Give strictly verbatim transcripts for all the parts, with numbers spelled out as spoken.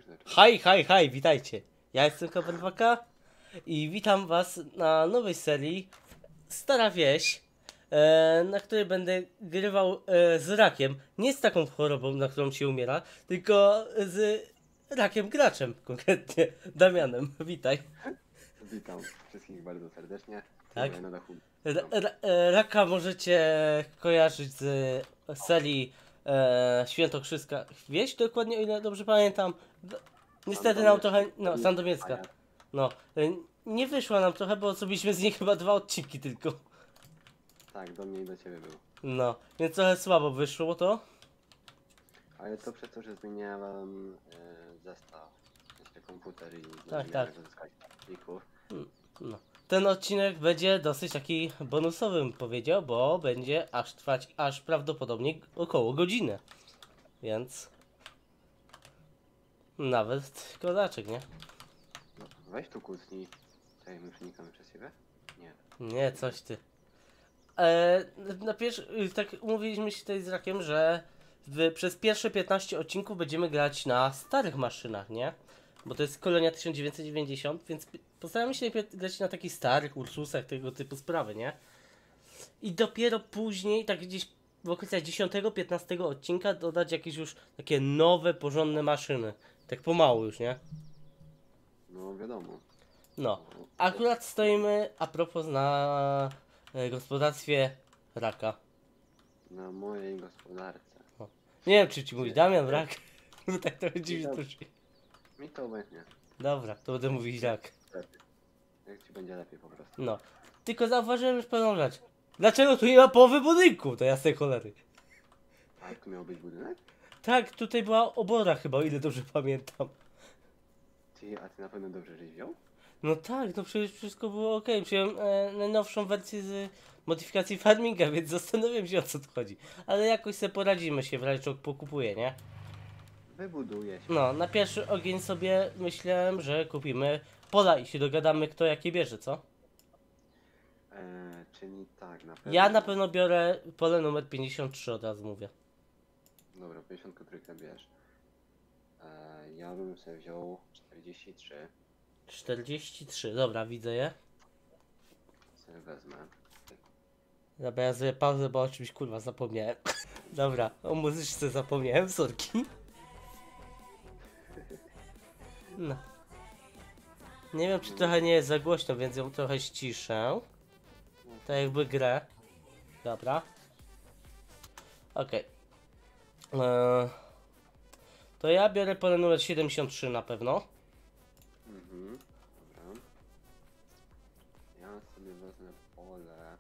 już zaczął. Haj, haj, haj, witajcie. Ja jestem Kapen dwa K i witam was na nowej serii Stara Wieś, e, na której będę grywał e, z rakiem. Nie z taką chorobą, na którą się umiera, tylko z rakiem graczem, konkretnie Damianem. Witaj. Witam wszystkich bardzo serdecznie. Tak. Tutaj na dachu. Ra, ra, e, raka możecie kojarzyć z serii e, Świętokrzyska Wieś, dokładnie o ile dobrze pamiętam. D- Niestety nam trochę, no, Sandomierska. No, y, nie wyszła nam trochę, bo zrobiliśmy z niej chyba dwa odcinki tylko. Tak, do mnie i do ciebie był. No, więc trochę słabo wyszło to. Ale to przez to, że zmieniałem e, zestaw, w sensie komputer i Tak, nie tak. mogłem uzyskać plików. No. Ten odcinek będzie dosyć taki bonusowy, bym powiedział, bo będzie aż trwać aż prawdopodobnie około godziny. Więc nawet kozaczek, nie? No, weź tu kucnij. Czekaj, my przenikamy przez siebie? Nie. Nie, coś ty. E, na pierwszy, y, tak umówiliśmy się tutaj z Rakiem, że w, przez pierwsze piętnaście odcinków będziemy grać na starych maszynach, nie? Bo to jest Kolonia tysiąc dziewięćset dziewięćdziesiąt, więc p- postaramy się najpierw grać na takich starych Ursusach, tego typu sprawy, nie? I dopiero później, tak gdzieś w okolicach dziesiątego piętnastego odcinka dodać jakieś już takie nowe, porządne maszyny. Tak pomału już, nie? No wiadomo. No. Akurat stoimy a propos na e, gospodarstwie Raka. Na mojej gospodarce. Nie wiem, czy ci mówi Damian Rak. No tak trochę dziwnie to brzmi. Mi to obecnie. Dobra, to będę mówić Rak. Lepiej. Jak ci będzie lepiej po prostu. No. Tylko zauważyłem już pewną rzecz. Dlaczego tu nie ma połowy budynku? To jasne cholery. A tu miał być budynek? Tak, tutaj była obora chyba, o ile dobrze pamiętam. Ty, a ty na pewno dobrze żeś wziął? No tak, no przecież wszystko było ok. Przyjąłem e, najnowszą wersję z modyfikacji farminga, więc zastanawiam się, o co tu chodzi. Ale jakoś sobie poradzimy się, w razie czego pokupuję, nie? Wybuduje się. No, na pierwszy ogień sobie myślałem, że kupimy pola i się dogadamy, kto jakie bierze, co? Eee, czyli tak, na pewno. Ja na pewno biorę pole numer pięćdziesiąt trzy, od razu mówię. Dobra, pięćdziesiąt trzy bierz. Eee, ja bym sobie wziął czterdzieści trzy. czterdzieści trzy, dobra, widzę je. Sobie wezmę. Dobra, ja zrobię pauzę, bo o czymś kurwa zapomniałem. Dobra, o muzyczce zapomniałem, sorki. No. Nie wiem, czy trochę nie jest za głośno, więc ją trochę ściszę. Tak jakby grę. Dobra. Okej. Eee, To ja biorę pole numer siedemdziesiąt trzy na pewno. Mhm, dobra. Ja sobie wezmę pole.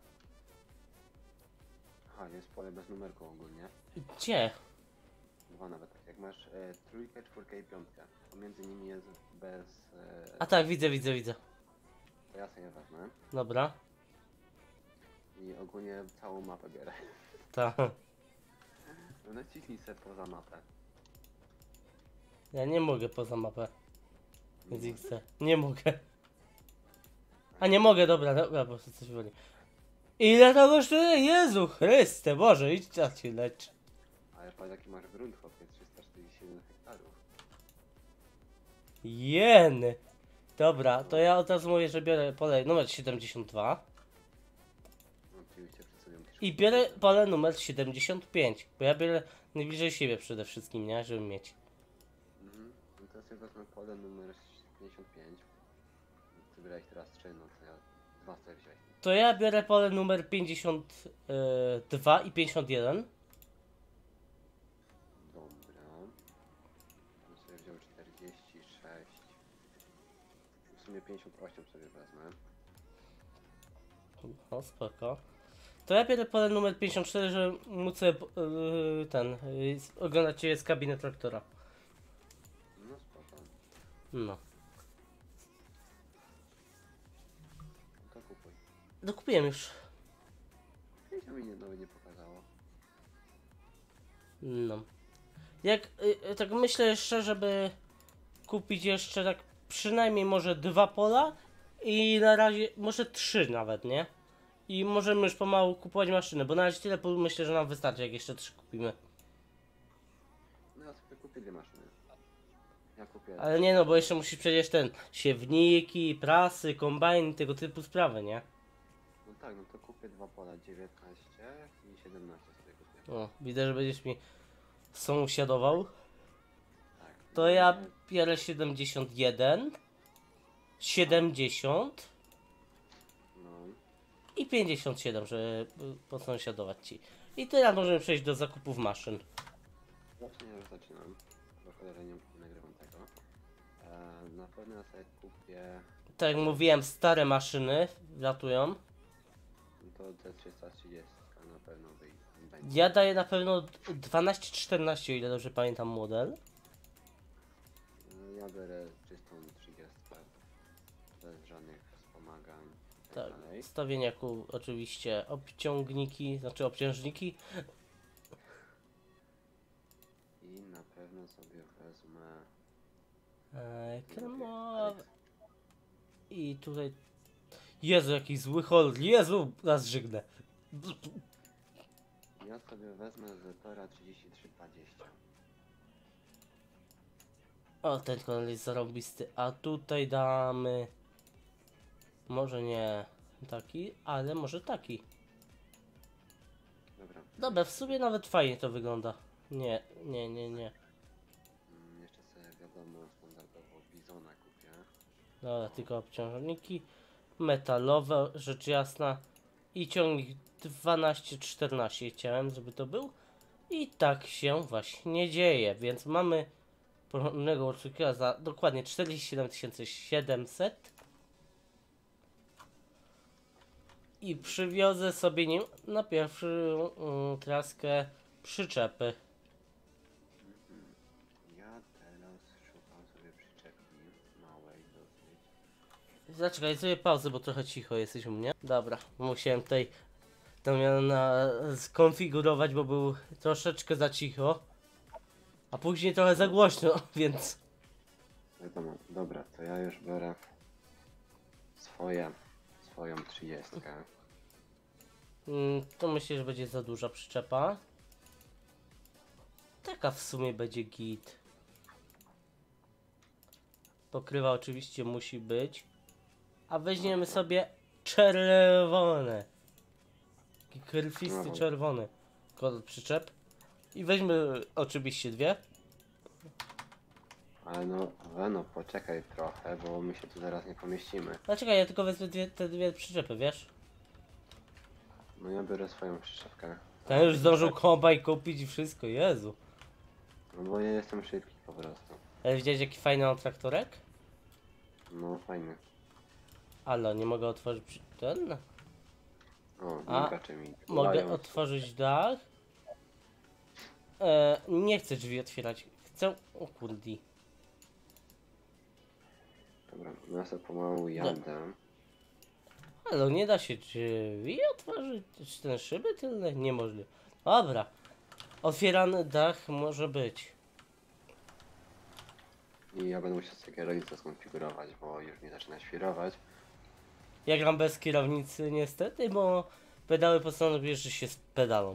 Aha, jest pole bez numerku ogólnie. Gdzie? Dwa nawet. Jak masz e, trójkę, czwórkę i piątkę. Pomiędzy nimi jest bez... E, A tak, widzę, widzę, widzę. to ja sobie wezmę. Dobra. I ogólnie całą mapę biorę. Tak. No naciśnij sobie poza mapę. Ja nie mogę poza mapę. Więc ich chcę. Nie mogę. A nie mogę, dobra, dobra, bo coś woli. Ile to kosztuje? Jezu Chryste, Boże, idź czas się lecz. Ale patrz jaki masz grunt, chłopie, trzysta czterdzieści jeden hektarów. Jeny. Dobra, to ja od razu mówię, że biorę pole numer siedemdziesiąt dwa. No, oczywiście przed sobie musisz... I biorę pole numer siedemdziesiąt pięć. Bo ja biorę najbliżej siebie przede wszystkim, nie? Żeby mieć. Mhm. No to ja sobie wezmę pole numer pięćdziesiąt pięć. Ty brałeś teraz trzy, no to ja dwa sobie wziąć. To ja biorę pole numer pięćdziesiąt dwa i pięćdziesiąt jeden. Dobra. Ja sobie wziął czterdzieści sześć. W sumie pięćdziesiąt osiem sobie wezmę. O, spoko. To ja biorę pole numer pięćdziesiąt cztery, żeby móc sobie, yy, ten, yy, oglądać ciebie z kabiny traktora. No spoko. No. No to kupuj. No kupiłem już. Pięćdziesiąt mi nie, nawet nie pokazało. No. Jak, yy, tak myślę jeszcze, żeby kupić jeszcze tak przynajmniej może dwa pola i na razie może trzy nawet, nie? I możemy już pomału kupować maszyny, bo na razie tyle pól myślę, że nam wystarczy, jak jeszcze trzy kupimy. No ja sobie kupię dwie maszyny. ja kupię... Ale nie no, bo jeszcze musisz przecież ten siewniki, prasy, kombajn, tego typu sprawy, nie? No tak, no to kupię dwa pola, dziewiętnaście i siedemnaście sobie kupię. O, widzę, że będziesz mi sąsiadował. Tak. To i ja nie- biorę siedemdziesiąt jeden, siedemdziesiąt No, i pięćdziesiąt siedem, żeby posąsiadować ci. I teraz możemy przejść do zakupów maszyn. właśnie już zaczynam, bo cholerę nie nie nagrywam tego. E, na pewno ja sobie kupię... Tak jak mówiłem, stare maszyny ratują. No to T trzysta trzydzieści na pewno wyjdzie. będzie. Ja daję na pewno dwanaście czternaście, o ile dobrze pamiętam model. E, Ja biorę czystą trzydziestkę, bez żadnych wspomagań i tak, Tak, dalej. stawieniaku oczywiście obciągniki, znaczy obciążniki. I na pewno sobie wezmę... Eee, kremowe. I tutaj... Jezu, jaki zły hold. Jezu, nas żygnę. Ja sobie wezmę Zetora trzydzieści trzy dwadzieścia. O, ten kolor jest zarąbisty. A tutaj damy... Może nie taki, ale może taki. Dobra, Dobra, w sumie nawet fajnie to wygląda. Nie, nie, nie, nie. mm, jeszcze sobie wiadomo standardowo Bizona kupię. Dobra, tylko obciążniki. Metalowe, rzecz jasna. I ciągnik dwanaście czternaście chciałem, żeby to był. I tak się właśnie dzieje, więc mamy porządnego łucznika za dokładnie czterdzieści siedem tysięcy siedemset. I przywiozę sobie nim na pierwszą mm, traskę przyczepy. Ja teraz szukam sobie przyczepki małej dosyć. Zaczekaj sobie pauzę, bo trochę cicho jesteś u mnie. Dobra, musiałem tutaj to miałem na skonfigurować, bo był troszeczkę za cicho. A później trochę za głośno, więc... Wiadomo, dobra, to ja już biorę swoje, swoją trzydziestkę. Mm, to myślę, że będzie za duża przyczepa. Taka w sumie będzie git. Pokrywa oczywiście musi być. A weźmiemy sobie czerwone. Taki krwisty Mhm. czerwony kolor przyczep. I weźmy oczywiście dwie. Ale no, we no, poczekaj trochę, bo my się tu zaraz nie pomieścimy. A czekaj, ja tylko wezmę dwie, te dwie przyczepy, wiesz? No ja biorę swoją przyczepkę. Ja już zdążył kombajn kupić i wszystko, Jezu. No bo ja jestem szybki po prostu. Ale widziałeś jaki fajny mam traktorek? No fajny. Ale nie mogę otworzyć przy... ten. O, A, mikacze mi. Mogę Lają. otworzyć dach. E, nie chcę drzwi otwierać. Chcę... O kurdi. Dobra, no ja sobie pomału jadę. Ale nie da się drzwi otworzyć? Czy ten szyby tylne? Niemożliwe. Dobra. Otwierany dach może być. I ja będę musiał sobie kierownicę skonfigurować, bo już mi zaczyna świrować. Ja gram bez kierownicy niestety, bo pedały postanowiły, że się z pedalą.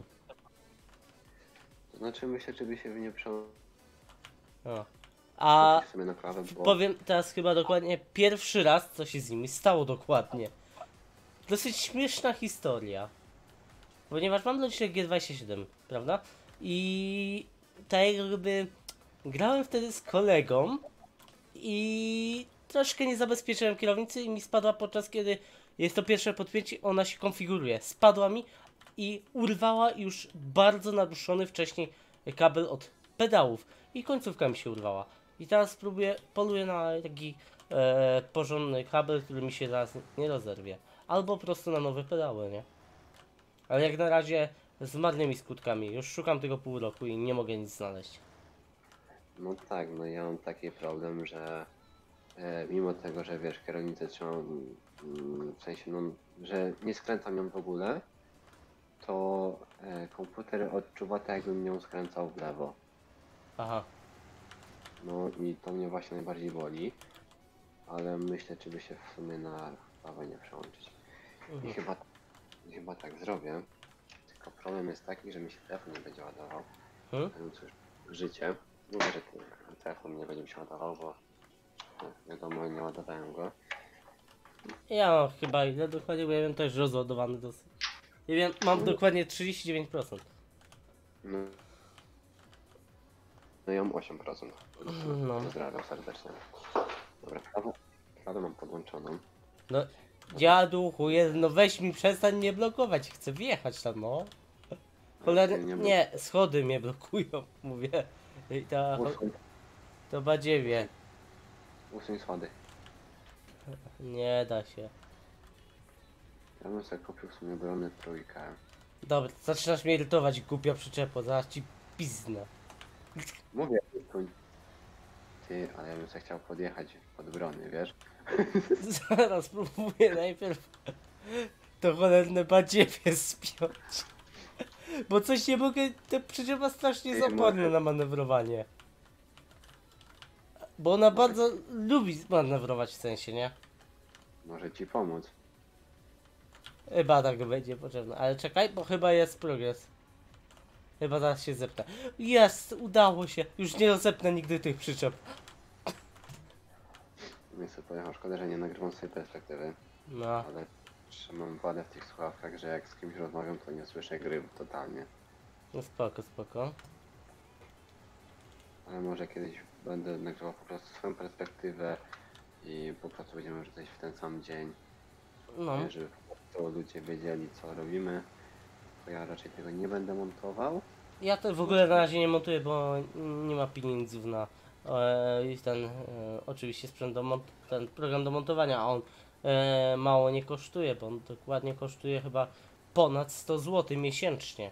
To znaczy myślę, czy by się w nie przełączyć O. A sobie na prawę, bo... powiem teraz chyba dokładnie pierwszy raz, co się z nimi stało dokładnie. Dosyć śmieszna historia. Ponieważ mam logiczek G dwadzieścia siedem, prawda? I tak jakby grałem wtedy z kolegą i troszkę nie zabezpieczyłem kierownicy i mi spadła podczas kiedy jest to pierwsze podpięcie, ona się konfiguruje. Spadła mi i urwała już bardzo naruszony wcześniej kabel od pedałów i końcówka mi się urwała. I teraz spróbuję, poluję na taki e, porządny kabel, który mi się zaraz nie rozerwie. Albo po prostu na nowe pedały, nie? Ale jak na razie z marnymi skutkami. Już szukam tego pół roku i nie mogę nic znaleźć. No tak, no ja mam taki problem, że e, mimo tego, że wiesz, kierownicę trzymam, mm, w sensie, no, że nie skręcam ją w ogóle, to e, komputer odczuwa tak, jakbym ją skręcał w lewo. Aha. No i to mnie właśnie najbardziej boli, ale myślę, czy by się w sumie na prawę nie przełączyć. I Mhm. chyba, chyba tak zrobię, tylko problem jest taki, że mi się telefon nie będzie ładował. Hmm? No cóż, życie. Mówię, że ty- telefon nie będzie mi się ładował, bo no, wiadomo, nie ładowałem go. Ja mam chyba ile dokładnie, bo ja wiem też rozładowany dosyć. Ja wiem, mam dokładnie trzydzieści dziewięć procent. No, no ja mam osiem procent. No. Pozdrawiam serdecznie. Dobra, kawę, kawę mam podłączoną. No, dziadu, chuje, no weź mi przestań mnie blokować, chcę wjechać tam, no. Cholernie, Nie, nie nie, schody mnie blokują, mówię. I ta, Usuń, to badziewie, usuń schody. nie da się. Ja bym sobie kupił w sumie bronę trójkę. Dobra, zaczynasz mnie irytować, głupia przyczepo, zaraz ci piznę. Mówię, usuń. Ty, ale ja bym sobie chciał podjechać pod brony, wiesz? Zaraz próbuję najpierw to cholerne badziewie spiąć. Bo coś nie mogę, to przyczepa strasznie jest Ty, oporna może- na manewrowanie. Bo ona bardzo lubi manewrować w sensie, nie? Może ci pomóc. Chyba tak będzie potrzebne, ale czekaj, bo chyba jest progres. Chyba zaraz się zepnę. Jest, udało się. Już nie zepnę nigdy tych przyczep. Nie sobie pojechał, szkoda, że nie nagrywam sobie perspektywy, No, ale trzymam wadę w tych słuchawkach, że jak z kimś rozmawiam, to nie słyszę gry totalnie. no spoko, spoko. Ale może kiedyś będę nagrywał po prostu swoją perspektywę i po prostu będziemy wrzucać w ten sam dzień, No, żeby po prostu ludzie wiedzieli, co robimy. To ja raczej tego nie będę montował. ja to w ogóle na razie nie montuję, bo nie ma pieniędzy na e, ten e, oczywiście sprzęt do mont ten program do montowania, a on e, mało nie kosztuje, bo on dokładnie kosztuje chyba ponad sto złotych miesięcznie.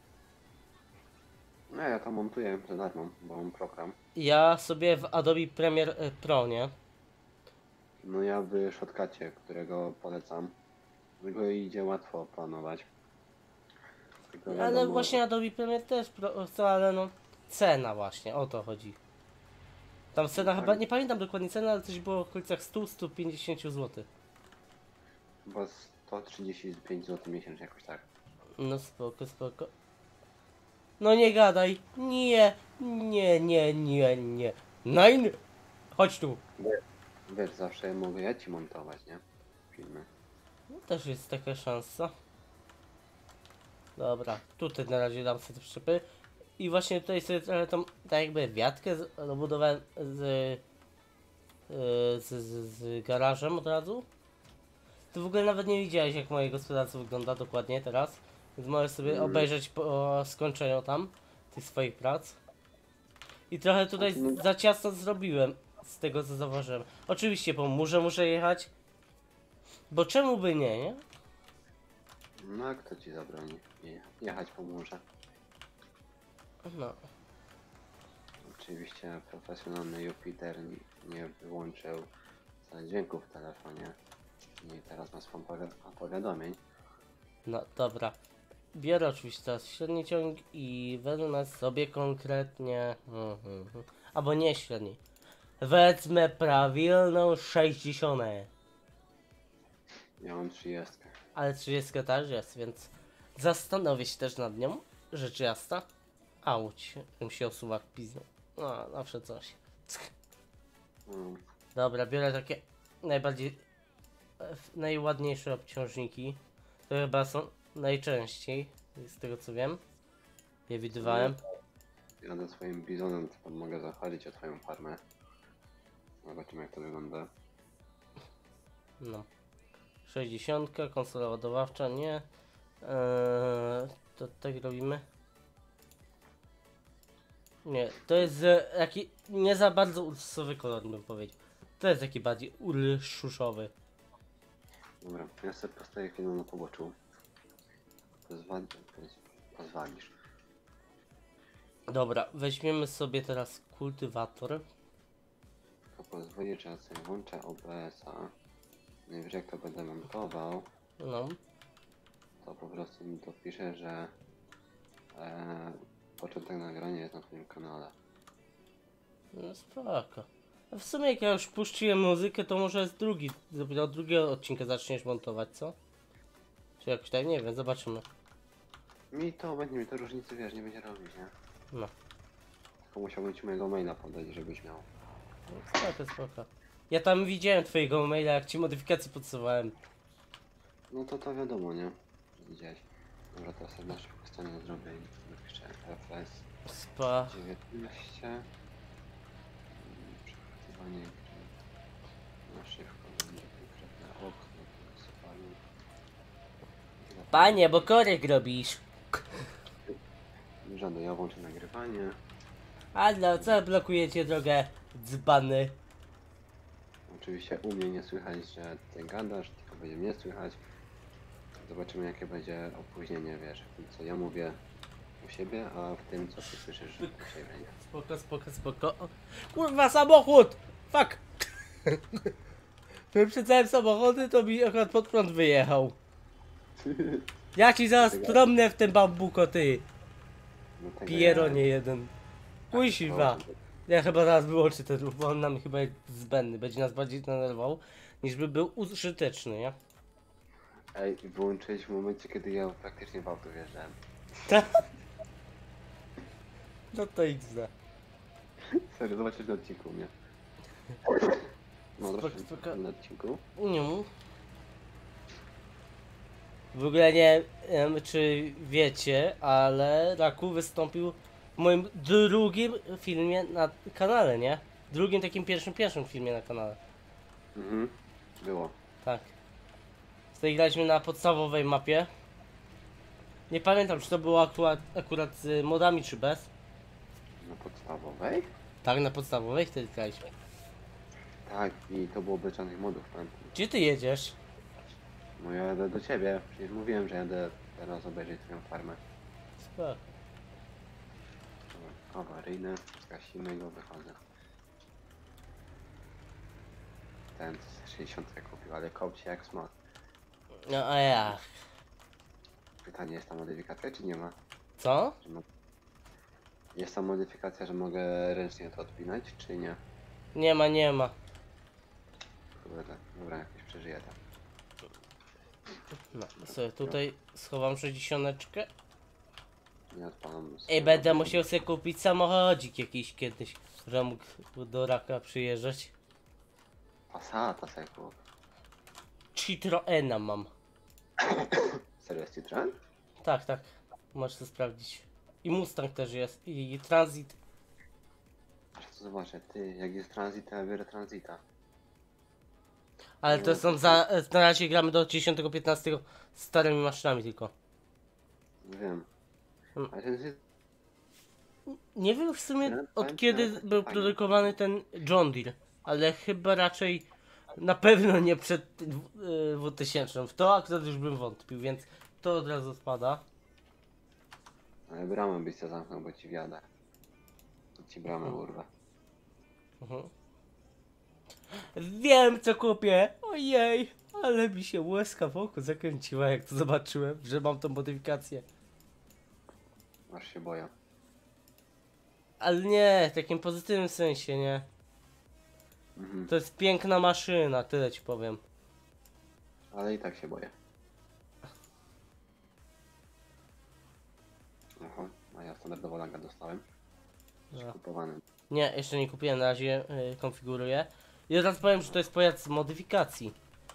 No ja to montuję za darmo, bo mam program. Ja sobie w Adobe Premiere e, Pro, nie? No ja w Shotcutie, którego polecam, go idzie łatwo planować. Tylko Ale wiadomo, właśnie Adobe Premiere też pro, chce, ale no cena właśnie, o to chodzi. Tam cena Tak. chyba, nie pamiętam dokładnie ceny, ale coś było w okolicach sto do stu pięćdziesięciu złotych. Bo sto trzydzieści pięć złotych miesięcznie jakoś tak. No spoko, spoko. No nie gadaj, nie, nie, nie, nie, nie. Nein! Chodź tu. Wiesz, zawsze mogę ja ci montować, nie? Filmy. No, też jest taka szansa. Dobra, tutaj na razie dam sobie te przyczepy. I właśnie tutaj sobie trochę tą, tak jakby wiatkę z- dobudowałem z, yy, z, z, z garażem od razu. Ty w ogóle nawet nie widziałeś, jak moje gospodarstwo wygląda dokładnie teraz. Więc możesz sobie Mm. obejrzeć po skończeniu tam tych swoich prac. I trochę tutaj No. za ciasno zrobiłem, z tego co zauważyłem. Oczywiście po murze muszę jechać. Bo czemu by nie, nie? No a kto ci zabroni Je- jechać po murze? No. Oczywiście profesjonalny Jupiter nie- nie wyłączył dźwięku w telefonie i teraz ma swą poga- powiadomień. No dobra. Biorę oczywiście teraz średni ciąg i wezmę sobie konkretnie. Mhm, mhm. Albo nie średni. Wezmę prawilną sześćdziesiątkę. Ja mam trzydzieści. Ale trzydzieści też jest, więc zastanowię się też nad nią. Rzecz jasna. Auć, bym się osuwa piznął. No, zawsze coś. Mm. Dobra, biorę takie najbardziej, e, najładniejsze obciążniki. To chyba są najczęściej, z tego co wiem. Je widywałem. Jadę swoim bizonem, to tam mogę zachodzić o twoją farmę. Zobaczymy jak to wygląda. No. sześćdziesiąt, konsola ładowawcza, nie. Eee, to tak robimy. Nie, to jest e, taki nie za bardzo ursusowy kolor, bym powiedział. To jest taki bardziej urszuszowy. Dobra, ja sobie postawię chwilę na poboczu. Pozwal... poz- Pozwolisz. Dobra, weźmiemy sobie teraz kultywator. To pozwoli, że ja sobie włączę O B S-a. Najwyżej jak to będę montował, No. to po prostu mi dopiszę, że e, początek nagrania jest na twoim kanale. No spoko. A w sumie jak ja już puściłem muzykę, to może z drugi, dopiero od drugiego odcinka zaczniesz montować, co? Czy jakoś tak, nie wiem, zobaczymy. Mi to będzie mi to różnicy, wiesz, nie będzie robić, nie? No. Tylko musiałbym ci mojego maila podać, żebyś miał. Spoko, spoko. Ja tam widziałem twojego maila, jak ci modyfikacje podsuwałem. No to to wiadomo, nie? Widziałeś. Dobra, teraz sobie na szybko scenę zrobię i napiszę F S Spa. dziewiętnaście. Mm, Przechwytywanie gry. Na szybko będzie konkretne okno. Sypanie. Panie, bo korek robisz. Żaden, ja włączę nagrywanie. Halo, co blokujecie drogę? Dzbany. Oczywiście u mnie nie słychać, że ty gadasz, tylko będzie mnie słychać. Zobaczymy jakie będzie opóźnienie, wiesz, w tym co ja mówię u siebie, a w tym co ty słyszysz u siebie, nie? Spoko, spoko, spoko. O, kurwa, samochód! Fuck! Wyprzedzałem samochody, to mi akurat pod prąd wyjechał. Ja ci zaraz promnę w ten bambuko, ty. No tego Pieronie jeden. Kuźwa. Ja chyba zaraz wyłączę ten ruch, bo on nam chyba jest zbędny. Będzie nas bardziej denerwował, niż by był użyteczny, nie? Ej, wyłączyłeś w momencie, kiedy ja praktycznie w auto wjeżdżałem. No to idź za. Serio, zobaczysz na odcinku u mnie. No, Spoko, proszę, spoko. na odcinku. Nie. W ogóle nie wiem, czy wiecie, ale Raku wystąpił w moim drugim filmie na kanale, nie? Drugim takim pierwszym, pierwszym filmie na kanale. Mhm, było. Tak. Tutaj graliśmy na podstawowej mapie. Nie pamiętam, czy to było akurat, akurat z modami, czy bez. Na podstawowej? Tak, na podstawowej wtedy graliśmy. Tak, i to było bez żadnych modów, pamiętam. Gdzie ty jedziesz? No ja jadę do ciebie, przecież mówiłem, że jadę teraz obejrzeć twoją farmę. Spoko. Dobra, awaryjne, zgasimy go, wychodzę. Ten z sześćdziesiąt kupił, ale kopcie jak smok. No a ja. Pytanie, jest tam modyfikacja czy nie ma? Co? Czy mo- Jest tam modyfikacja, że mogę ręcznie to odpinać, czy nie? Nie ma, nie ma. Kurde, dobra, jakoś przeżyję tam. No, sobie tutaj schowam sześćdziesiąteczkę. Nie odpalam. Ej, będę musiał sobie kupić samochodzik jakiś kiedyś, że mógł do Raka przyjeżdżać. Passata sobie kup. Citroena mam. Serio jest Citroen? Tak, tak. Możesz to sprawdzić. I Mustang też jest. I Transit. Aż to zobaczę, ty, jak jest transit, to ja biorę transita. Ale to są za... Na razie gramy do dziesiątego piętnastego starymi maszynami tylko. Nie wiem. Hmm. Ale ten jest... Nie wiem w sumie Fajny, od fajny, kiedy fajny. był produkowany ten John Deere. Ale chyba raczej na pewno nie przed dwu- dwutysięcznym. W to akurat już bym wątpił, więc to od razu spada. Ale bramę byś co zamknął, bo ci wiadę. To ci bramę Mhm. urwę. Mhm. Wiem co kupię! Ojej! Ale mi się łezka wokół zakręciła jak to zobaczyłem, że mam tą modyfikację. Aż się boję. Ale nie, w takim pozytywnym sensie, nie? Mhm. To jest piękna maszyna, tyle ci powiem. Ale i tak się boję. Oho, a ja standardowo laga dostałem. No. Kupowany. Nie, jeszcze nie kupiłem, na razie yy, konfiguruję. I teraz powiem, że to jest pojazd z modyfikacji.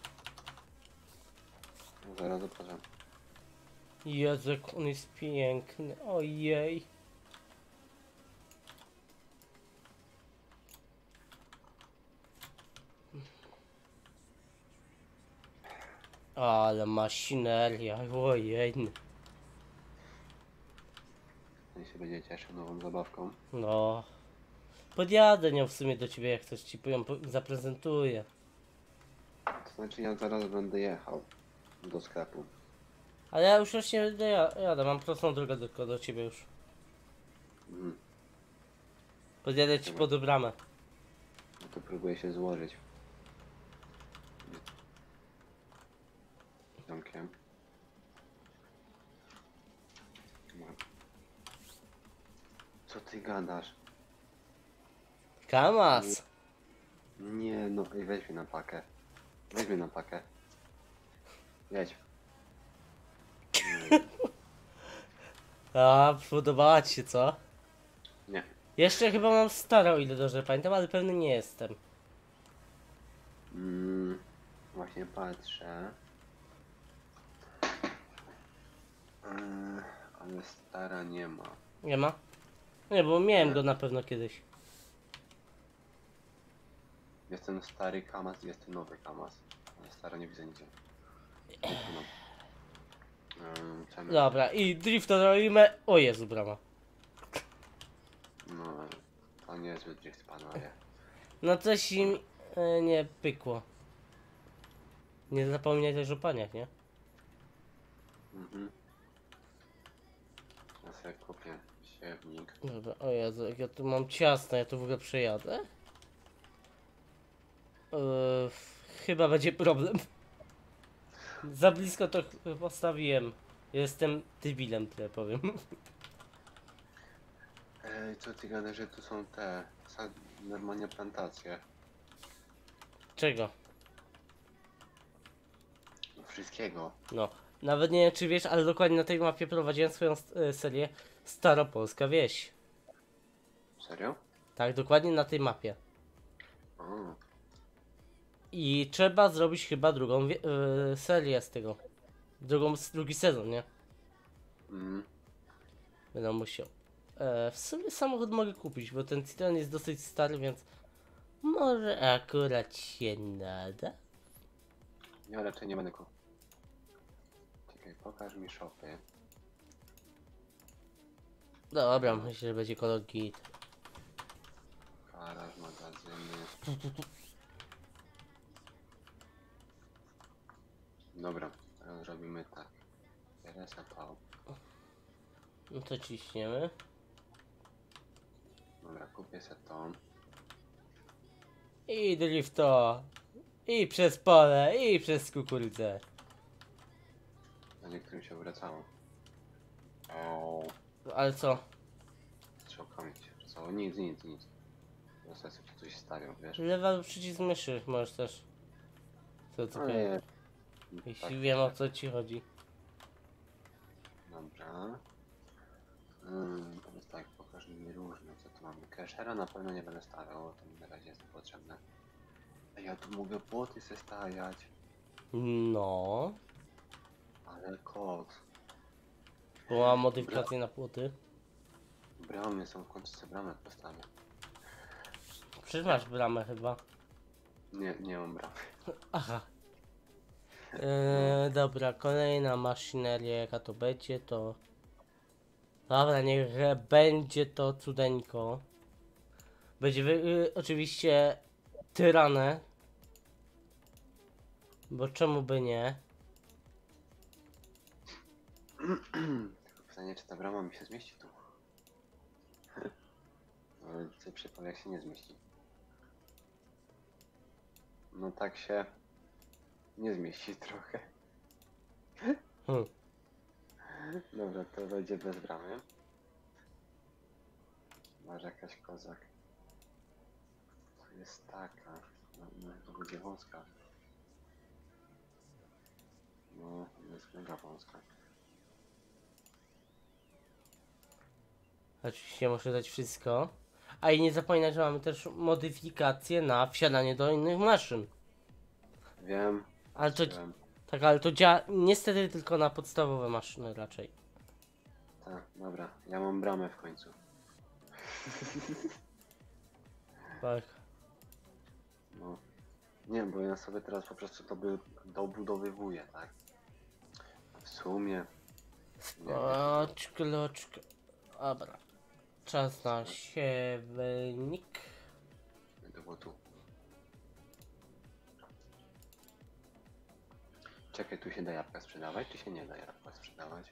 No, zaraz zobaczę. Jezu, jak on jest piękny, ojej. Ale maszyneria, ojej. Ten się będzie cieszył nową zabawką. No. Podjadę nią w sumie do ciebie, jak coś ci ją po- zaprezentuję. To znaczy ja zaraz będę jechał do sklepu. Ale ja już właśnie ja- jadę, mam prostą drogę tylko do ciebie już. Mhm. Podjadę ci pod bramę. No to próbuję się złożyć. Domkiem. No. Co ty gadasz? Kamas! Nie, no i weź mnie na pakę. Weź mnie na pakę. Jedź. Nie, A, podobała ci się, co? nie. Jeszcze chyba mam starą, o ile dobrze pamiętam, ale pewny nie jestem. Mm, właśnie patrzę. Yy, ale stara nie ma. Nie ma? Nie, bo miałem Nie. go na pewno kiedyś. Jest ten stary Kamaz i jest ten nowy Kamaz. Ale stara nie widzę nigdzie. No. Yy, co my- Dobra, i drift to robimy. O Jezu, brama. No, to niezły drift, panowie. No coś im e, nie pykło. Nie zapominaj też o paniach, nie? Mhm. Ja sobie kupię siewnik. Dobra, o Jezu, jak ja tu mam ciasno, ja tu w ogóle przejadę? Eee, chyba będzie problem. Za blisko to ch- postawiłem. Jestem debilem, tyle powiem. Ej, co ty gadasz, że tu są te sad... normalnie plantacje? Czego? Wszystkiego. No, nawet nie wiem czy wiesz, ale dokładnie na tej mapie prowadziłem swoją e, serię Staropolska Wieś. Serio? Tak, dokładnie na tej mapie. O, I trzeba zrobić chyba drugą wie- e, serię z tego. Drugą, drugi sezon, nie? mm. Będę musiał. E, w sumie samochód mogę kupić, bo ten Citroen jest dosyć stary, więc może akurat się nada. Ja raczej nie będę ku... Czekaj, pokaż mi shopy. Dobra, myślę, że będzie kolor git. Garaż, magazyny. Dobra, teraz robimy tak. Teresa Pał. No to ciśniemy. Dobra, kupię se to. I drifto. I przez pole, i przez kukurydzę. Na niektórym się wracało. O, Ale co? strzałkami się wracało. Nic, nic, nic. Zostać sobie coś stawią, wiesz? Lewa lub przycisk myszy możesz też. Co ty Ale powiem? je- Jeśli tak, wiem o co ci chodzi. Dobra. Hmm, teraz tak, pokaż mi różne, co tu mamy. Cashera na pewno nie będę stawiał, to mi na razie jest potrzebne. A ja tu mogę płoty se stawiać, No. ale kot. Bo mam modyfikację na płoty. Bramy są, w końcu sobie bramę postawię. Przecież masz bramę chyba. Nie, nie mam bramy. Aha. Eee, dobra, kolejna maszyneria jaka to będzie to... Dobra, niech będzie to cudeńko. Będzie wy, y, oczywiście tyranę. Bo czemu by nie? Tylko pytanie, czy ta brama mi się zmieści tu? Ale co przypomnę, jak się nie zmieści. No tak się nie zmieści trochę. Hmm. Dobra, to będzie bez bramy. Może jakaś kozak. Tu jest taka. No, no to będzie wąska. No, jest mega wąska. Oczywiście muszę dać wszystko. A i nie zapominaj, że mamy też modyfikacje na wsiadanie do innych maszyn. Wiem. Ale to, Wiem. tak, ale to działa niestety tylko na podstawowe maszyny raczej. Tak, dobra. Ja mam bramę w końcu. Tak. No. Nie, bo ja sobie teraz po prostu to by dobudowywuję, tak? W sumie. Nie wiem. Oczko, loczko. Dobra. Czas na siewnik. To było tu. Czekaj, tu się da jabłka sprzedawać, czy się nie da jabłka sprzedawać?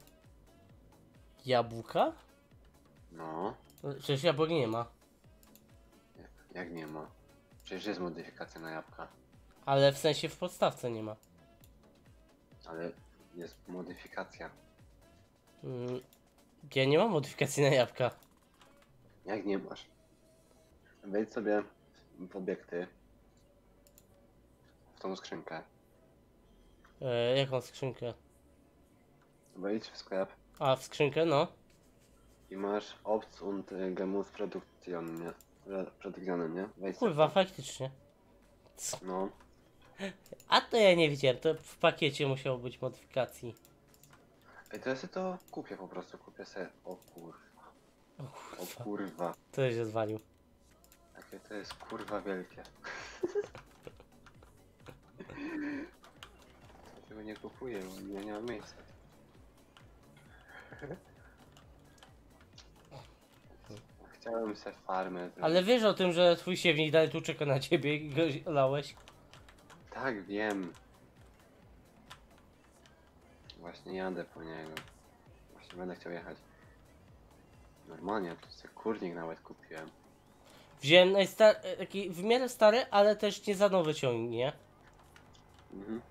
Jabłka? No, Przecież jabłek nie ma. jak nie ma? Przecież jest modyfikacja na jabłka, Ale w sensie w podstawce nie ma. ale jest modyfikacja. Mm, ja nie mam modyfikacji na jabłka. Jak nie masz? Wejdź sobie w obiekty, w tą skrzynkę. E, jaką skrzynkę? Wejdź w sklep, A, w skrzynkę, no. I masz Ops und äh, Gemüseproduktion, nie? Re- Produktionen, nie? Weź Kurwa, sobie. faktycznie. No. A to ja nie widziałem, to w pakiecie musiało być modyfikacji. Ej, to ja sobie to kupię po prostu, kupię sobie. O kurwa. O O kurwa, kurwa. to się zwalił. Jakie to jest kurwa wielkie. Ja tego nie kupuję, bo ja nie mam miejsca. Chciałem sobie farmę zrobić. Ale wiesz o tym, że twój siewnik dalej tu czeka na ciebie i go lałeś? Tak, wiem. Właśnie jadę po niego. Właśnie będę chciał jechać. Normalnie, tu sobie kurnik nawet kupiłem. Wziąłem najstar... taki w miarę stary, ale też nie za nowy ciągnik, nie? Mhm.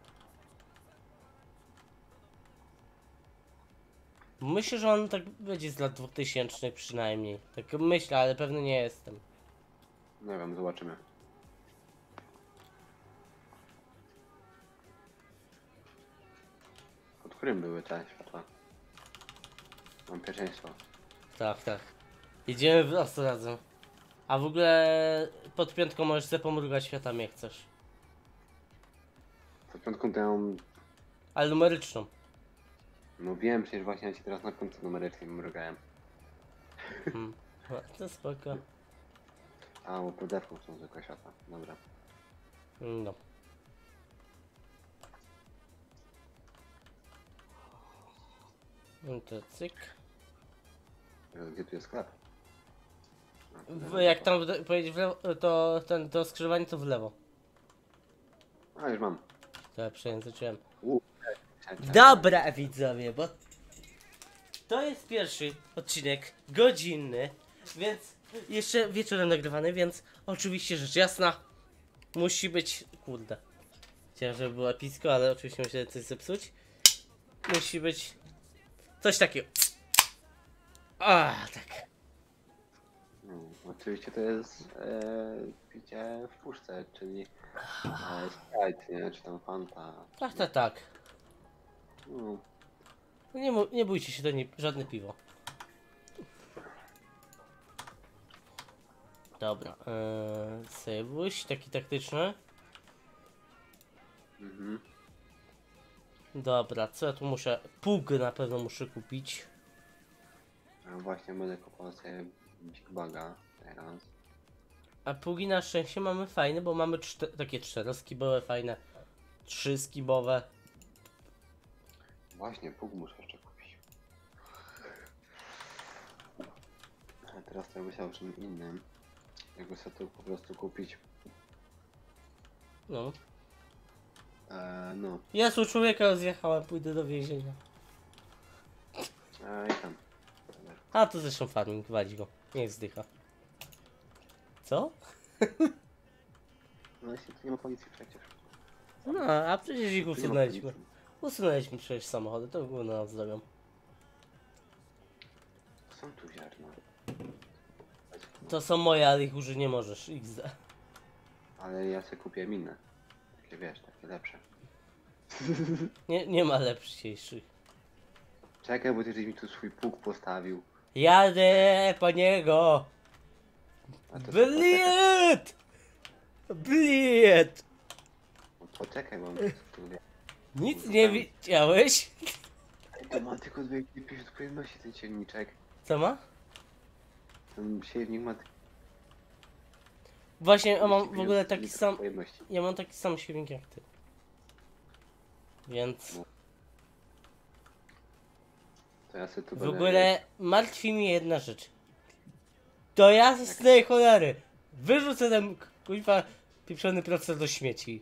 Myślę, że on tak będzie z lat dwutysięcznych przynajmniej. Tak myślę, ale pewny nie jestem. Nie wiem, zobaczymy. Pod którym były te światła? Mam pierwszeństwo. Tak, tak. Idziemy w las razem. A w ogóle pod piątką możesz sobie pomrugać światami jak chcesz. Pod piątką to ja mam... Ale numeryczną. No wiem, przecież właśnie ja ci teraz na końcu numerycznym mrugałem. Hmm. No, to spoko. A, bo pod defką są zwykłe światła. Dobra. No. No to cyk. E, Gdzie tu jest sklep? A, tu W, lewo, jak to- tam w- pojedziesz w lewo, to ten to skrzyżowanie to w lewo. A, już mam. To ja przejęzyczyłem. Czekaj, czekaj. Dobra widzowie, bo to jest pierwszy odcinek godzinny, więc jeszcze wieczorem nagrywany, więc oczywiście rzecz jasna musi być, kurde, chciałem, żeby było epicko, ale oczywiście muszę coś zepsuć. Musi być coś takiego. A, tak. No, oczywiście to jest e, picie w puszce, czyli e, Sprite, nie? Czy tam Fanta. Tak, tak, tak. No, Nie, mu- nie bójcie się, to nie żadne piwo. Dobra, yy, sejwuś, taki taktyczny. mhm. Dobra, co ja tu muszę? Pług na pewno muszę kupić. A właśnie będę kupował sobie Big Baga teraz. A pługi na szczęście mamy fajne, bo mamy czte takie czteroskibowe fajne. Trzy skibowe. Właśnie, pług muszę jeszcze kupić. A teraz to ja myślałem o czym innym. Jakby sobie tu po prostu kupić. No. E, no, Jezu, człowieka rozjechałem, pójdę do więzienia. e, i tam. A to zresztą farming, walić go. Niech zdycha. Co? No jeśli tu nie ma policji przecież. No, a przecież ich Tu nie ma usunęliśmy. policji. Usunęliśmy przecież samochody, to było na nas zrobią. Są tu ziarna. To są moje, ale ich użyć nie możesz. iks de. Ale ja sobie kupię inne. Takie wiesz, takie lepsze. Nie, nie ma lepszych. Czekaj, bo ty żeś mi tu swój pług postawił. Jadę po niego! A to sobie poczekaj. Bliet! Bliet! No poczekaj, bo tu wie. Nic nie widziałeś? To ma tylko dwie pięćdziesiąt pojemności ten silniczek. Co ma? Ten silnik ma tylko Właśnie, ja mam w dwieście ogóle taki litrów sam. pojemności. Ja mam taki sam silnik jak ty. Więc No. To ja sobie tu w będę- ogóle martwi mnie jedna rzecz. Do jasnej cholery! Wyrzucę ten kuźwa pieprzony procesor do śmieci.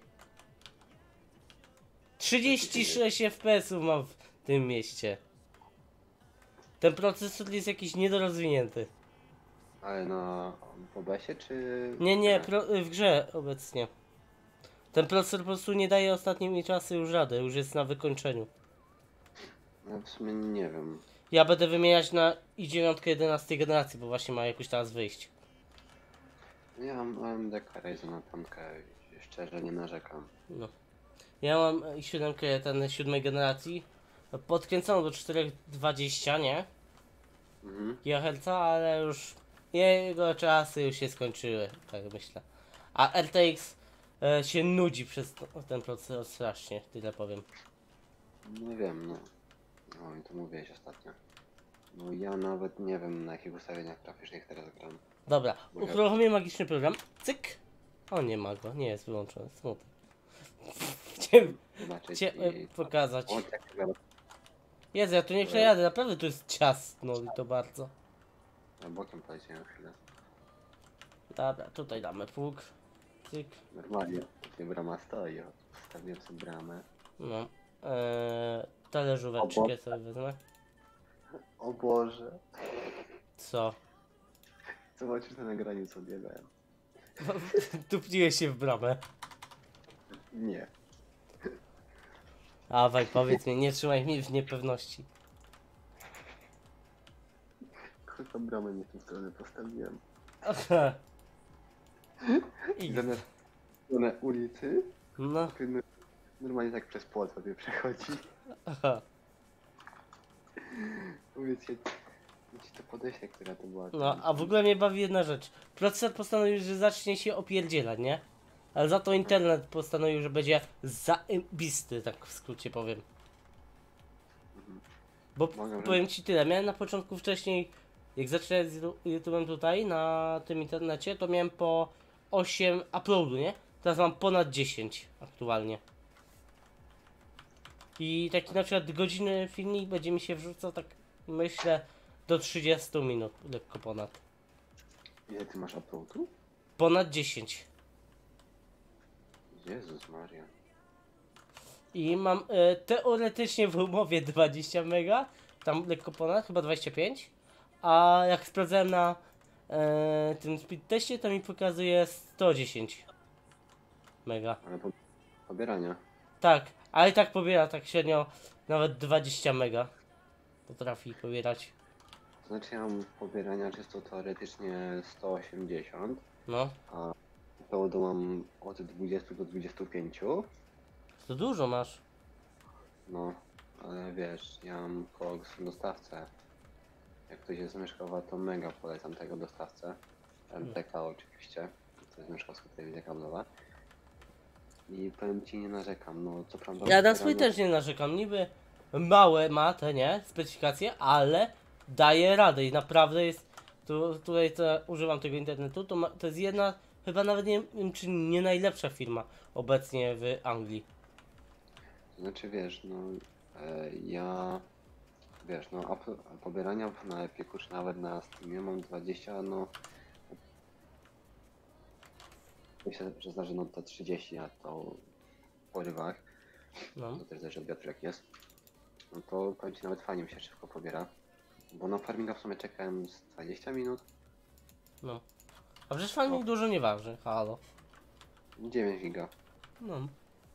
trzydzieści sześć F P S-ów mam w tym mieście. Ten procesor jest jakiś niedorozwinięty. Ale na obesie czy... Nie, nie, pro, w grze obecnie. Ten procesor po prostu nie daje ostatnimi czasy już rady, już jest na wykończeniu. No w sumie nie wiem. Ja będę wymieniać na i dziewięć jedenastej generacji, bo właśnie ma jakoś teraz wyjść. Ja mam A M D Ryzen na piątkę i szczerze nie narzekam. No. Ja mam i siedem ten siódmej generacji. Podkręconą do cztery dwadzieścia, nie? Mhm. gigaherca, ale już jego czasy już się skończyły, tak myślę. A R T X e, się nudzi przez to, ten procesor strasznie, tyle powiem. Nie wiem, no. No i to mówiłeś ostatnio. No ja nawet nie wiem na jakich ustawieniach graficznych teraz gram. Dobra, Bo ja uruchomię magiczny program. Cyk! O, nie ma go, nie jest wyłączony, smutny. Chciałem zobaczyć cię e, i... pokazać. O, jak to gra- Jezu, ja tu nie przejadę, naprawdę tu jest ciasno i to bardzo. na bokiem poleciałem chwilę. Dobra, tutaj damy pług. Cyk. Normalnie, gdzie brama stoi, o. Wstawiłem sobie bramę. No. Eee, talerzóweczkę sobie wezmę. O Boże. Co? Zobaczysz na nagraniu co biegałem. Tupniłeś się w bramę. Nie. Dawaj, powiedz mi, nie trzymaj mnie w niepewności. Chyba bramę nie w tą stronę postawiłem. Aha. I I, zamiast w stronę ulicy, no, ty n- normalnie tak przez płot sobie przechodzi. aha. Powiedz ci, ci to podeślę, która to była. No, a w ogóle mnie bawi jedna rzecz. Procesor postanowił, że zacznie się opierdzielać, nie? Ale za to internet postanowił, że będzie zaebisty, tak w skrócie powiem. Mhm. Bo Mogę, że- powiem ci tyle, miałem na początku wcześniej, jak zacząłem z Youtube- YouTube'em tutaj, na tym internecie, to miałem po osiem uploadu, nie? Teraz mam ponad dziesięć aktualnie. I taki na przykład godziny filmik będzie mi się wrzucał tak, myślę, do trzydziestu minut, lekko ponad. Ile ty masz uploadu? Ponad dziesięć. Jezus Maria. I mam e, teoretycznie w umowie dwadzieścia mega, tam lekko ponad, chyba dwadzieścia pięć. A jak sprawdzałem na e, tym speed teście, to mi pokazuje sto dziesięć mega. Ale po... pobierania. Tak, ale i tak pobiera tak średnio nawet dwadzieścia mega. Potrafi pobierać. To znaczy ja mam pobierania czysto teoretycznie sto osiemdziesiąt, No, a uploadu mam od dwudziestu do dwudziestu pięciu. to dużo masz. No, ale wiesz, ja mam kogoś dostawcę. Jak ktoś jest z Mieszkowa, to mega polecam tego dostawcę. M T K oczywiście, to jest Mieszkowska Telewizja Kablowa. I powiem ci, nie narzekam, no co prawda... Ja na swój pobieranie- też nie narzekam. Niby małe ma te, nie? Specyfikacje, ale daje radę i naprawdę jest. Tu, tutaj to, używam tego internetu. To, ma, to jest jedna, chyba nawet nie wiem, czy nie najlepsza firma obecnie w Anglii. To znaczy wiesz, no e, ja... Wiesz, no up, pobierania na Epiku czy nawet na Steamie mam dwadzieścia, no... Myślę, że zdarzy no to trzydzieści na to w porywach. No. To też zależy od wiatru jak jest. No to powiem ci, nawet fajnie mi się szybko pobiera. Bo na farminga w sumie czekałem z dwadzieścia minut. No. A przecież farming dużo nie waży, halo. dziewięć giga. No.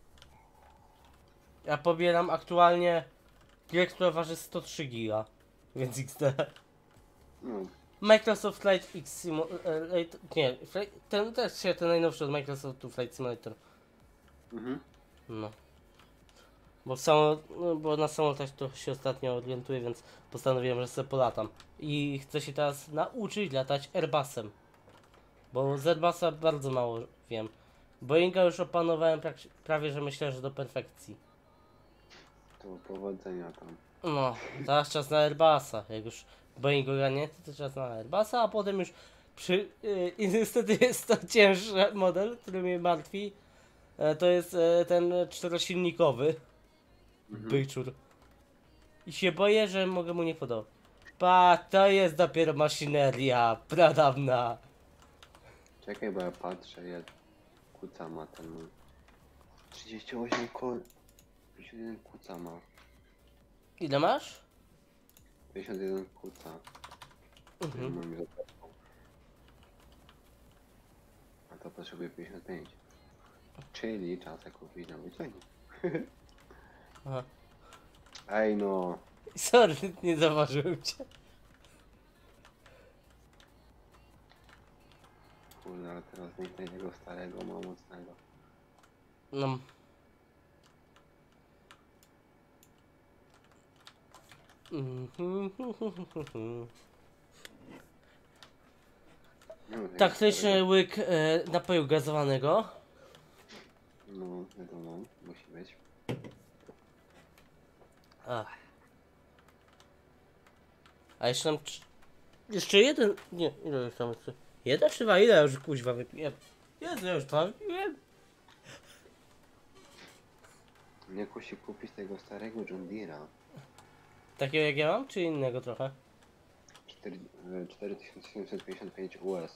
Ja pobieram aktualnie grę, która waży sto trzy giga. Więc X D. No, Microsoft Flight X Simulator. Nie, Flight, ten też się ten najnowszy od Microsoftu Flight Simulator. mhm. No. Bo, samo, no, bo na samolotach to się ostatnio orientuję, więc postanowiłem, że sobie polatam. I chcę się teraz nauczyć latać Airbusem. Bo z Airbusa bardzo mało wiem. Boeinga już opanowałem prak- prawie, że myślę, że do perfekcji. To powodzenia tam. No, teraz czas na Airbusa. Jak już Boeing ogarnięty, to czas na Airbusa, a potem już przy... Yy, I niestety jest to cięższy model, który mnie martwi. E, to jest e, ten czterosilnikowy. Mhm. Byczur. I się boję, że mogę mu nie podobać. Pa, to jest dopiero maszyneria pradawna. Czekaj, bo ja patrzę, jak kuca ma ten... trzydzieści osiem kol... pięćdziesiąt jeden kuca ma. Ile masz? pięćdziesiąt jeden kuca. Mhm. Mhm. A to potrzebuje pięćdziesiąt pięć. Czyli czas kupić nowy ciągnik. Aha. Ej no. Sorry, nie zauważyłem cię. Kurde, ale teraz nie tego starego ma mocnego. No. Mhm. No, tego Taktyczny starego. łyk e, napoju gazowanego. No, wiadomo, musi być. Ach. A jeszcze nam... trz- Jeszcze jeden... Nie, ile już tam jeszcze? Jeden czy dwa? Ile już kuźwa wypiłem? Jezu, ja już dwa wypiłem. Mnie kusi kupić tego starego John Deere'a. Takiego jak ja mam, czy innego trochę? cztery tysiące siedemset pięćdziesiąt pięć U S.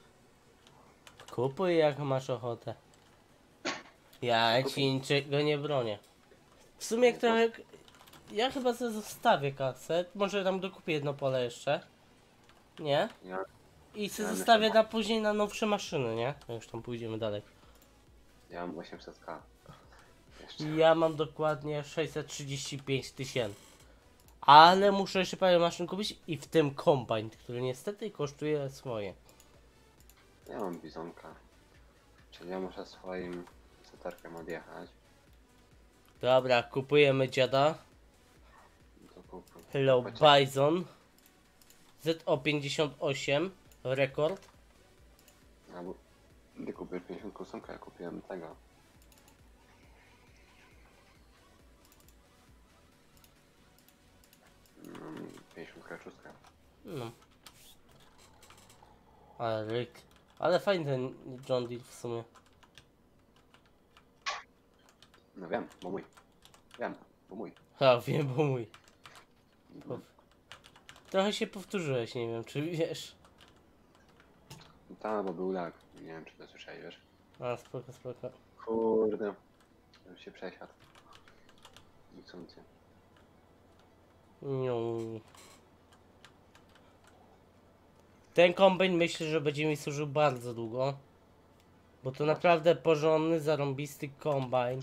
Kupuj jak masz ochotę. Ja ci niczego nie bronię. W sumie trochę... Ja chyba sobie zostawię kasę. Może tam dokupię jedno pole jeszcze. Nie? Ja, I sobie Ja zostawię myślę- na później na nowsze maszyny, nie? To już tam pójdziemy dalej. ja mam osiemset K. Jeszcze. Ja mam dokładnie sześćset trzydzieści pięć tysięcy. Ale muszę jeszcze parę maszyn kupić i w tym kombajn, który niestety kosztuje swoje. Ja mam bizonka. Czyli ja muszę swoim setarkiem odjechać. Dobra, kupujemy dziada. To kupuj. Hello Poczekaj. Bison. Z O pięćdziesiąt osiem. Rekord. Ja, bo... Ty kupisz pięćdziesiąt osiem, ja kupiłem tego. Mm, pięćdziesiąt szósty. No. Ale ryk. Ale fajny ten John Deere w sumie. No wiem, bo mój. Wiem, bo mój. Ha, wiem, bo mój. Trochę się powtórzyłeś, nie wiem czy wiesz. Tak, bo był lag. Nie wiem, czy to słyszałeś, wiesz? A, spoko, spoko. Kurde. Już się przesiadł. Niechcący. Niu. Ten kombajn myślę, że będzie mi służył bardzo długo. Bo to naprawdę porządny, zarąbisty kombajn.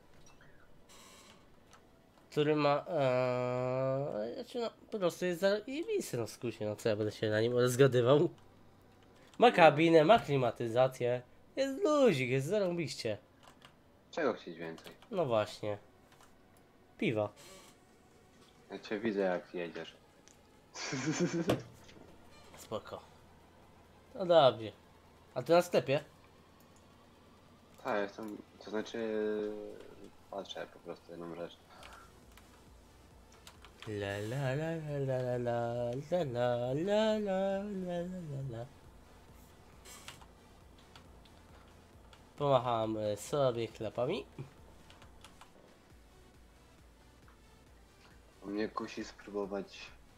Który ma... Ee, znaczy no, po prostu jest zajebisty na skrócie, no co ja będę się na nim rozgadywał. Ma kabinę, ma klimatyzację. Jest luzik, jest zarąbiście. Czego chcieć więcej? No właśnie. Piwa. Ja cię widzę, jak jedziesz. Spoko. No dobrze. A ty na sklepie? Tak, jestem, to znaczy patrzę po prostu jedną rzecz. La la la la la la la la la la la la la. Pomachamy sobie klapami. Mnie kusi spróbować.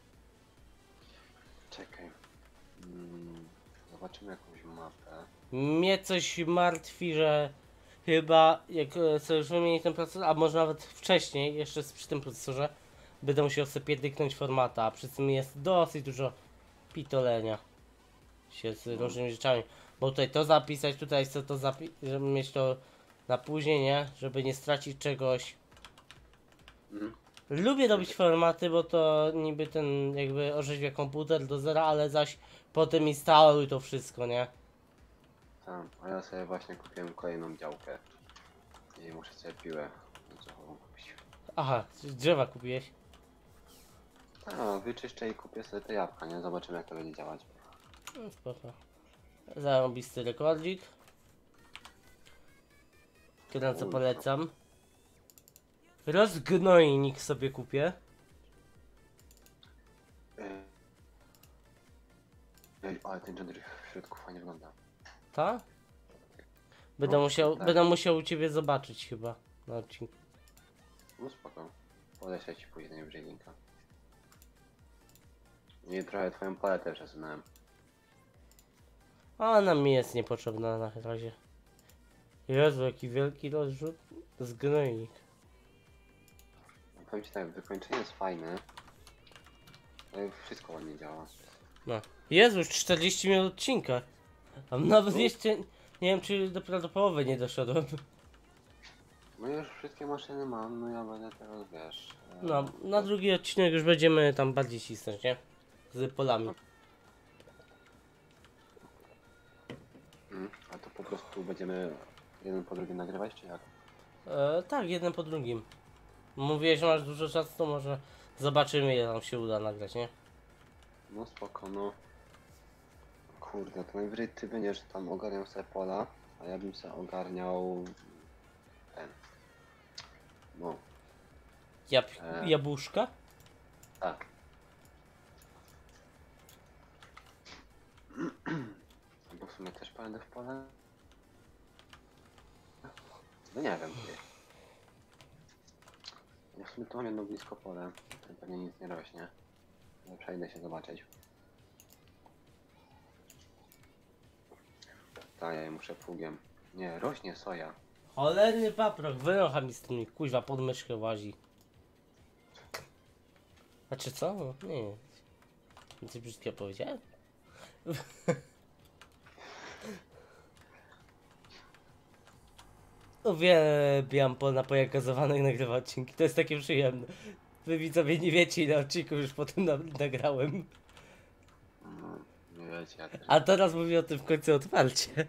Czekaj. Mm, zobaczymy jakąś mapę. Mnie coś martwi, że chyba jak e, sobie już wymienić ten procesor, a może nawet wcześniej, jeszcze z- przy tym procesorze, będę musiał sobie pierdyknąć formata, a przy tym jest dosyć dużo pitolenia się z różnymi rzeczami. Bo tutaj to zapisać, tutaj chcę to zapisać, żeby mieć to na później, nie? Żeby nie stracić czegoś. Mhm. Lubię robić formaty, bo to niby ten jakby orzeźwia komputer do zera, ale zaś potem instaluj to wszystko, nie? Tak, a ja sobie właśnie kupiłem kolejną działkę. I muszę sobie piłę oddechową kupić. Aha, drzewa kupiłeś? Tak, wyczyszczę i kupię sobie te jabłka, nie? Zobaczymy jak to będzie działać. No spoko. Zarąbisty rekordzik. Który co Oj, polecam. Rozgnojnik sobie kupię. Ej, Ej, ale ten gender w środku fajnie wygląda. Ta? Będę No, musiał, tak. będę musiał u ciebie zobaczyć chyba na odcinku. No spoko. Podeślę ci później najwyżej linka. I trochę twoją paletę przesunąłem. A nam mi jest niepotrzebna na razie. Jezu, jaki wielki rozrzut. Zgnojnik. Powiem ci tak, wykończenie jest fajne. Ale wszystko ładnie działa. No. Jezu, już czterdzieści minut odcinka. A nawet jeszcze nie wiem czy dopiero do połowy nie doszedłem. No już wszystkie maszyny mam, no ja będę teraz wiesz. e, No, na drugi odcinek już będziemy tam bardziej cisnąć, nie? Z polami. mm, A to po prostu będziemy jeden po drugim nagrywać, czy jak? E, tak, jeden po drugim. Mówiłeś, że masz dużo czasu, to może zobaczymy ile nam się uda nagrać, nie? No spoko, no. Kurde, to najwyżej ty będziesz tam ogarniał sobie pola, a ja bym sobie ogarniał ten. No, Jab E. jabłuszka? tak. Bo w sumie też pojadę w pole. No nie wiem. Ty. Ja w sumie tu mam jedno blisko pole. Tam pewnie nic nie rośnie. Ale przejdę się zobaczyć. Tak, ja muszę pługiem. Nie, rośnie soja. Cholerny paprok, wynocha mi z tymi, kuźwa, pod myszkę łazi. A czy co? No, nie. Nic brzydkiego powiedziałem? Uwielbiam po napojach gazowanych nagrywać odcinki, to jest takie przyjemne. Wy widzowie nie wiecie, ile odcinków już potem na nagrałem. No, nie wiecie, ja też. A teraz mówię o tym w końcu otwarcie.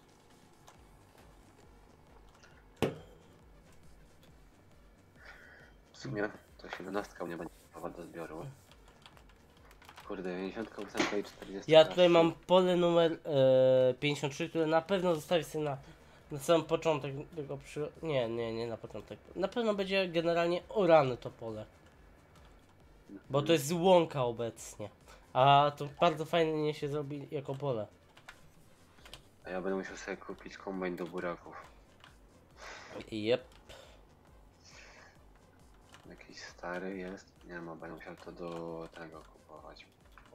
W sumie to siedemnastka u mnie będzie gotowa do zbioru. Kurde, dziewięćdziesiąt ósem i czterdzieści. Ja tutaj mam pole numer e, pięćdziesiąt trzy, które na pewno zostawię sobie na, na sam początek tego przy... Nie, nie, nie na początek. Na pewno będzie generalnie orane to pole. Bo to jest łąka obecnie. A to bardzo fajnie się zrobi jako pole. A ja będę musiał sobie kupić kombajn do buraków. Jep. Jakiś stary jest? Nie ma, będę musiał to do tego kupować.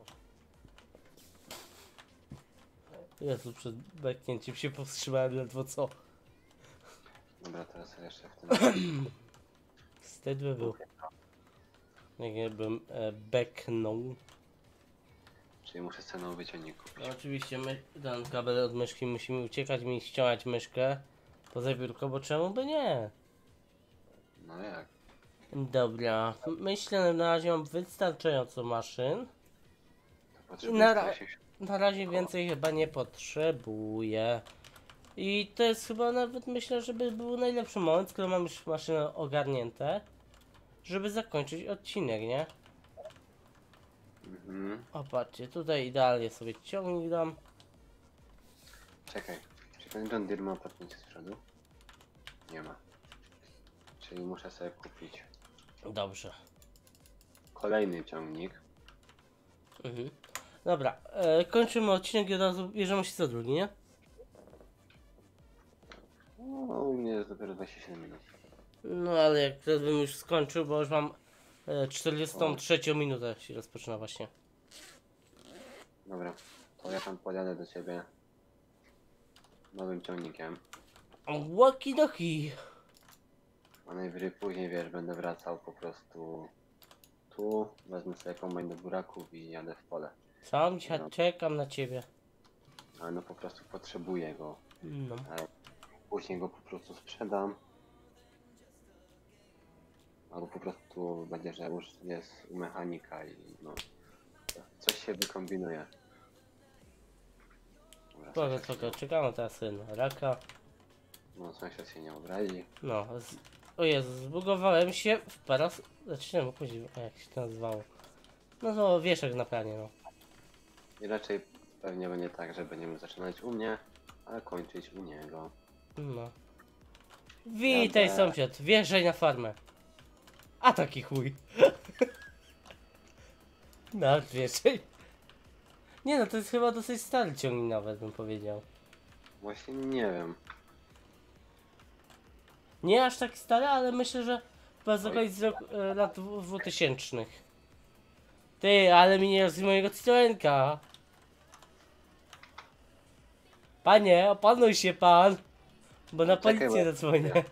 Jezu, przed beknięciem się powstrzymałem ledwo co. Dobra, teraz jeszcze w tym. Wstyd by był. Jakbym e, beknął. Czyli muszę sobie nowy wyciągnik kupić. No, oczywiście my, ten kabel od myszki musimy uciekać, mi ściągać myszkę poza biurko, bo czemu by nie? No jak? Dobra, myślę, że na razie mam wystarczająco maszyn. To potrzebuję Na ra- sto osiemdziesiąt. Na razie więcej chyba nie potrzebuję. I to jest chyba nawet, myślę, żeby był najlepszy moment, skoro mam już maszynę ogarnięte, żeby zakończyć odcinek, nie? Mhm. O, patrzcie, tutaj idealnie sobie ciągnik dam. Czekaj, czy ten John Deere ma podpięcie z przodu? Nie ma. Czyli muszę sobie kupić Dobrze. kolejny ciągnik. Mhm. Dobra, e, kończymy odcinek i od razu bierzemy się za drugi, nie? No, u mnie jest dopiero dwadzieścia siedem minut. No ale jak teraz bym już skończył, bo już mam e, czterdziestą trzecią minutę się rozpoczyna właśnie. Dobra, to ja tam pojadę do ciebie nowym ciągnikiem. Łakidoki. A najwyżej później, wiesz, będę wracał po prostu tu, wezmę sobie kombajn do buraków i jadę w pole. Sam dzisiaj No. czekam na ciebie. Ale no po prostu potrzebuję go. No. Ale później go po prostu sprzedam. Albo po prostu będzie, że już jest u mechanika i no coś się wykombinuje. Dobra, Spoko, sąsiad się spoko, nie- czekamy teraz na raka. No sąsiad się nie obrazi. No, z... o Jezu, zbugowałem się w paras... Znaczy nie wiem, później, a jak się to nazywało. No to wieszak na planie, no. I raczej pewnie będzie tak, że będziemy zaczynać u mnie, a kończyć u niego. No. Witaj Jadę. sąsiad, wjeżdżaj na farmę. A taki chuj. No, wjeżdżaj. Nie no, to jest chyba dosyć stary ciągnik nawet, bym powiedział. Właśnie nie wiem. Nie aż tak stary, ale myślę, że chyba z Oj. okolic z rok, e, lat dwutysięcznych. Ty, ale mi nie z mojego Citroenka. Panie, opanuj się pan. Bo na Czekaj, policję bo- zadzwonię.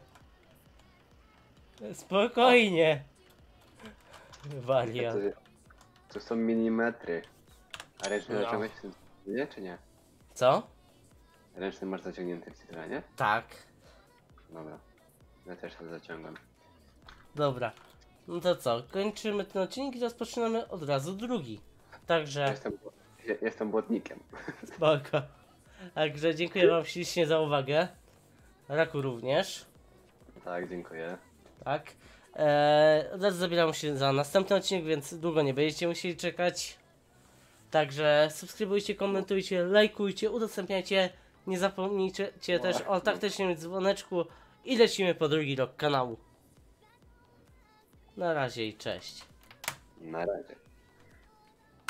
Spokojnie. To, Wariat. to są milimetry. A ręczny No. zaciągłeś w tym nie, czy nie? Co? Ręczny masz zaciągnięty w Citroenie? Tak. Dobra. Ja też to zaciągam. Dobra. No to co? Kończymy ten odcinek i rozpoczynamy od razu drugi. Także Jestem, ja- jestem błotnikiem. spoko. Także dziękuję wam ślicznie za uwagę. Raku również. Tak, dziękuję. Tak. Eee, od razu zabieram się za następny odcinek, więc długo nie będziecie musieli czekać. Także subskrybujcie, komentujcie, lajkujcie, udostępniajcie. Nie zapomnijcie też o taktycznym dzwoneczku i lecimy po drugi rok kanału. Na razie i cześć. Na razie.